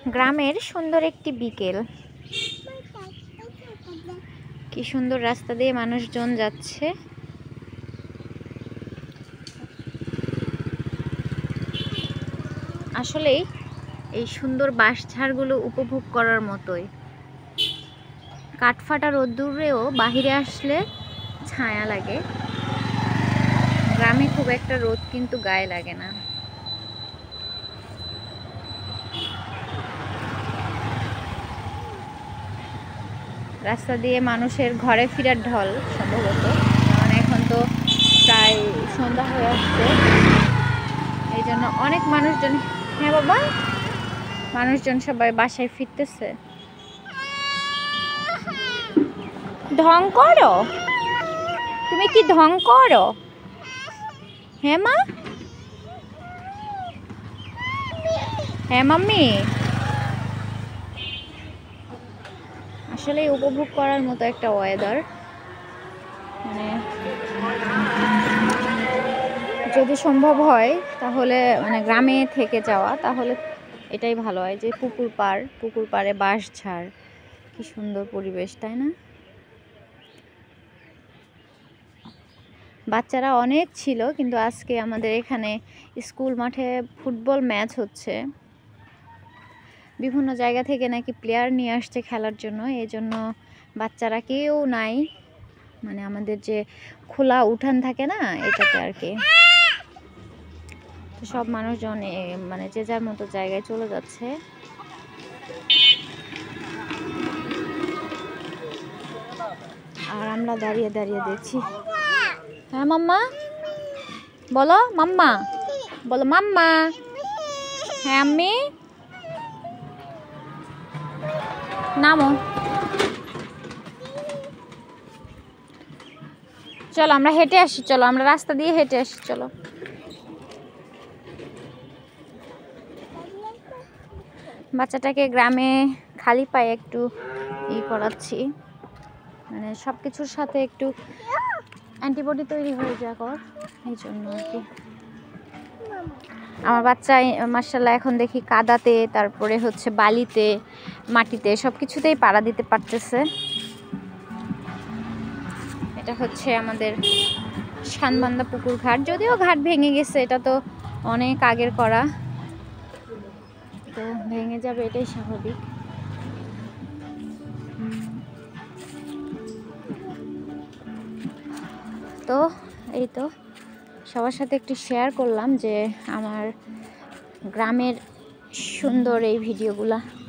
গ্রামের সুন্দর একটি বিকেল। কি সুন্দর রাস্তা দিয়ে মানুষজন যাচ্ছে। আসলেই এই সুন্দর বাঁশঝাড়গুলো উপভোগ করার মতোই। কাঠফাটা রোদ্দুরেও বাহিরে আসলে ছায়া লাগে। গ্রামে খুব একটা রোদ কিন্তু গায়ে লাগে না। রাস্তা দিয়ে মানুষের ঘরে ফেরার ঢল সম্ভবত, কারণ এখন তো প্রায় সন্ধ্যা হয়ে আসছে। এই জন্য অনেক মানুষজন, হ্যাঁ বাবা, মানুষজন সবাই বাসায় ফিরতেছে। ঢং করো, তুমি কি ঢং করো? হ্যাঁ মা, হ্যাঁ মাম্মি। আসলে উপভোগ করার মতো একটা ওয়েদার, মানে যদি সম্ভব হয় তাহলে মানে গ্রামে থেকে যাওয়া, তাহলে এটাই ভালো হয়। যে পুকুর পাড়ে বাঁশঝাড়, কি সুন্দর পরিবেশ, তাই না? বাচ্চারা অনেক ছিল, কিন্তু আজকে আমাদের এখানে স্কুল মাঠে ফুটবল ম্যাচ হচ্ছে। বিভিন্ন জায়গা থেকে নাকি প্লেয়ার নিয়ে আসছে খেলার জন্য, এই জন্য বাচ্চারা কেউ নাই। মানে আমাদের যে খোলা উঠান থাকে না, এটাতে আর কি। তো সব মানুষজন মানে যে যার মতো জায়গায় চলে যাচ্ছে। আর আমরা দাঁড়িয়ে দাঁড়িয়ে দেখছি। হ্যাঁ মাম্মা বলো, মাম্মা বলো, মাম্মা। হ্যাঁ আম্মি, নামো। চলো আমরা হেঁটে আসি, চলো আমরা রাস্তা দিয়ে হেঁটে আসি, চলো। বাচ্চাটাকে গ্রামে খালি পায়ে একটু করাচ্ছি, মানে সব কিছুর সাথে একটু অ্যান্টিবডি তৈরি হয়ে যাক ওর, এই জন্য আর কি। আমার বাচ্চা মাশাআল্লাহ এখন দেখি কাদাতে, তারপরে হচ্ছে বালিতে, মাটিতে, সব কিছুতেই পাড়া দিতে পারতেছে। এটা হচ্ছে আমাদের শানবান্দা পুকুর ঘাট। যদিও ঘাট ভেঙে গেছে, এটা তো অনেক আগের করা, তো ভেঙে যাবে, এটাই স্বাভাবিক। তো এই তো সবার সাথে একটু শেয়ার করলাম যে আমার গ্রামের সুন্দর এই ভিডিওগুলা।